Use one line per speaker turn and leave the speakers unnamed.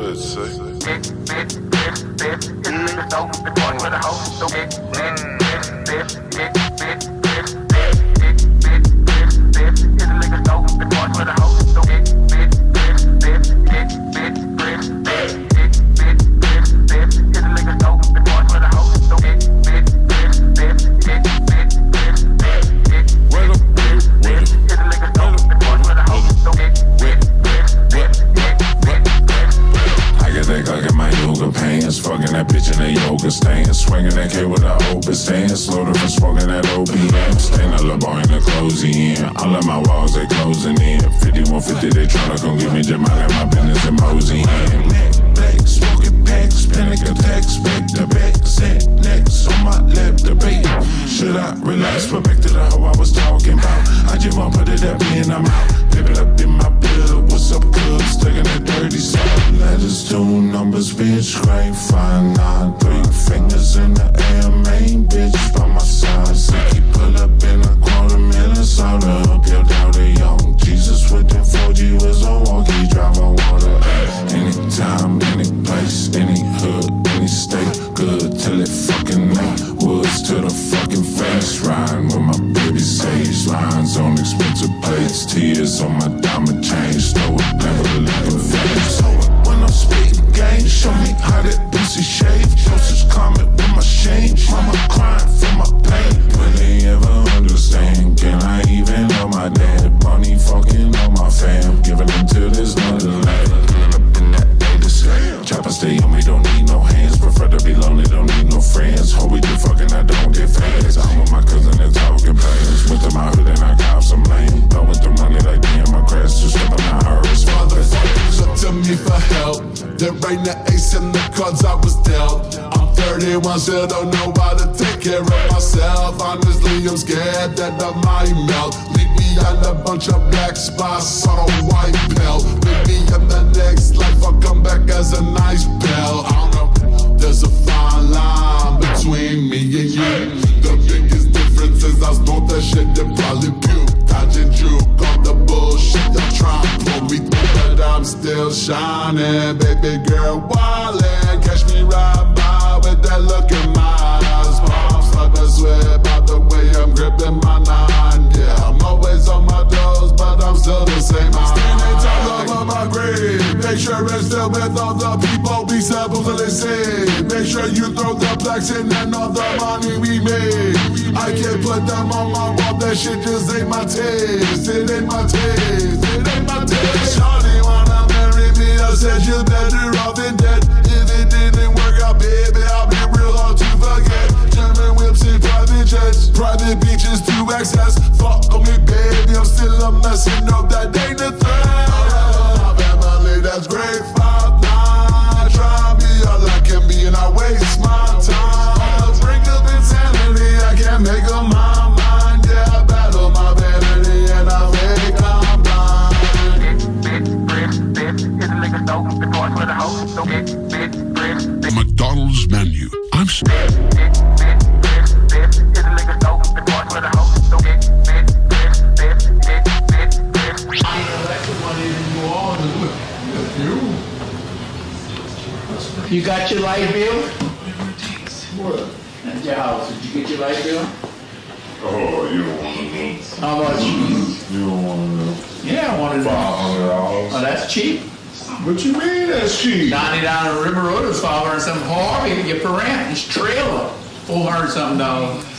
that say?
Fucking that bitch in that yoga stance, swinging that K with a open stance, loaded for smoking that OPM. Staying a little boy in the closing in. All of my walls they closing in. 5150 they tryna come get me Jamal and my business and mosey in. Neck black, smoking packs, panic attacks, back to back, set next on my lap debate. Should I relax? But back to the hoe I was talking about. I just want put it up in, I'm out. Pip it up in my blood. What's up, cuz? Sticking that dirty salt. Letters, 2 numbers, bitch. Scrape 5, 9, 3 fingers in the air. Main bitch by my side. Sicky pull up in a $250,000 soda. Up your daughter, young Jesus with them 4G was a walkie drive on water. Anytime, any place, any hood, any state. Good till it fucking ain't. Woods to the fucking face. Riding with my baby sage. Lines on expensive plates. Tears on my diamond chain. Slow it, never leaving face. So when I'm spitting game, show me how that pussy shave. Dosage comment with my shame. Mama crying for my pain. Will they ever understand? Can I even know my dad? Money fucking on my fam. Giving them till there's nothing left. Pulling up in that Davis. Chopper stay on me, don't need no hands. Prefer to be lonely, don't need no friends. Hope we do fucking, I don't get fans. I'm with my cousin and talking plans. Went to my hood and I got some lame. But with the money like me and my crash, just stepping out her wrist.
Motherfuckers look to me for help. There ain't the ace in the cards I was dealt. I'm 31, still don't know how to take care of myself. Honestly, I'm scared that I might melt. Leave me on a bunch of black spots on a white belt. Maybe in the next life I'll come back as a nice pal. I don't know, there's a fine line between me and you. The biggest difference is I smoke that shit that probably puke. Dodging juke on the bullshit, y'all try and pull me through, but I'm still shining. Baby girl wildin', catch me right by with that look in my eyes. Palms like I swear about the way I'm gripping my 9. Yeah, I'm always on my toes, but I'm still the same. Standing tall over my grave. Make sure it's still with all the people we supposedly save. Make sure you throw the blacks in and all the money we made. I can't put them on my wall, that shit just ain't my taste. It ain't my taste, it ain't my taste. Shawty wanna marry me, I said you better off in debt. If it didn't work out, baby, I'll be real hard to forget. German whips and private jets, private beaches to access. Fuck on me, baby, I'm still a mess. You know that ain't a threat. My family, that's great. 5, 9, try me all I can be and I waste my time. On the brink of insanity, I can't make up my mind. Yeah, I battle my vanity and I fake I'm blind.
McDonald's menu. I'm
You got your light bill?
What?
At your house, did you get your light bill?
Oh, you don't want to know.
How much?
You don't want to know.
Yeah, I wanted to know.
$500.
Oh, that's cheap.
What you mean that's cheap?
90 down the River Road is $500 something. Harvey, you get for rent. This trailer, $400 something.